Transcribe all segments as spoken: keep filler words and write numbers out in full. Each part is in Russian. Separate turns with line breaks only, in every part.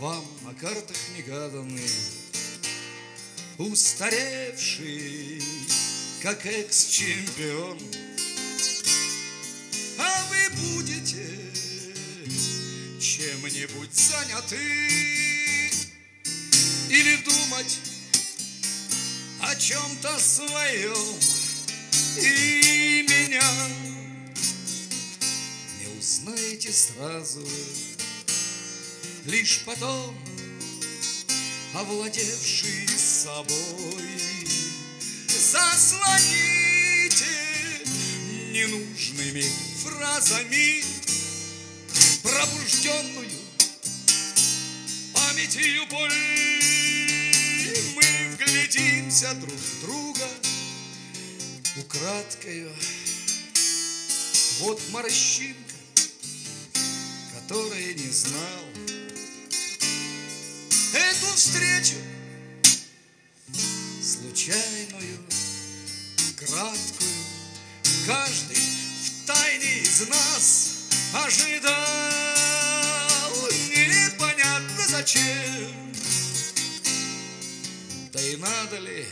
вам на картах негаданный, устаревший, как экс-чемпион. А вы будете чем-нибудь заняты или думать о чем-то своем, и меня не узнаете сразу, лишь потом, овладевший собой, заслоните ненужными фразами пробужденную памятью боль. Мы вглядимся друг в друга украдкою. Вот морщинка, которая не знал эту встречу случайную, краткую. Каждый втайне из нас ожидал, непонятно зачем. Да и надо ли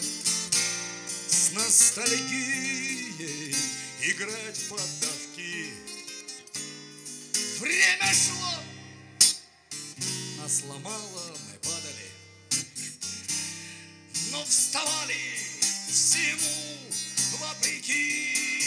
с ностальгией играть в поддавки? Время шло, нас ломало, мы падали, но вставали всему вопреки.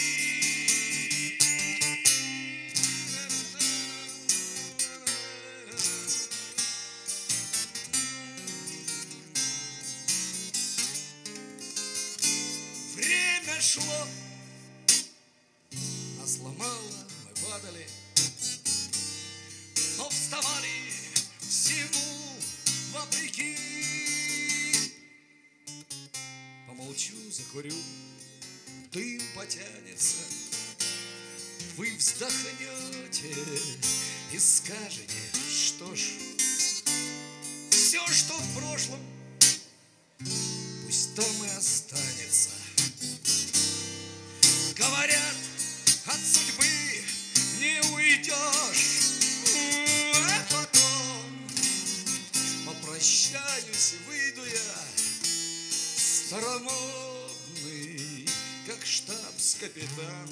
Время шло, нас ломало, мы падали, но вставали всему вопреки. Помолчу, закурю, дым потянется, вы вздохнете и скажете, что ж, все, что в прошлом, пусть там и останется. Говорят, от судьбы не уйдешь, а потом попрощаюсь, выйду я старомодный, как штабс-капитан.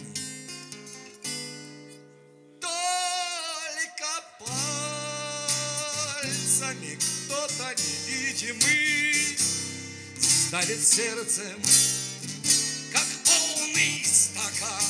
Только пальцами кто-то невидимый ставит сердцем, как полный стакан.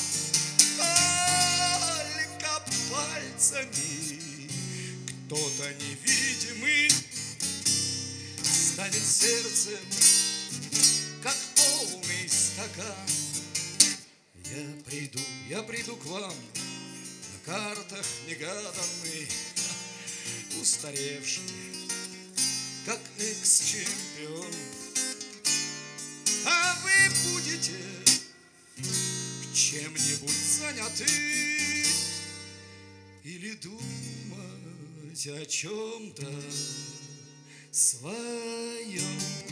Только пальцами кто-то невидимый ставит сердцем, как полный стакан. Я приду, я приду к вам на картах негаданный, устаревший, как экс-чемпион. А вы будете чем-нибудь заняты или думать о чем-то своем.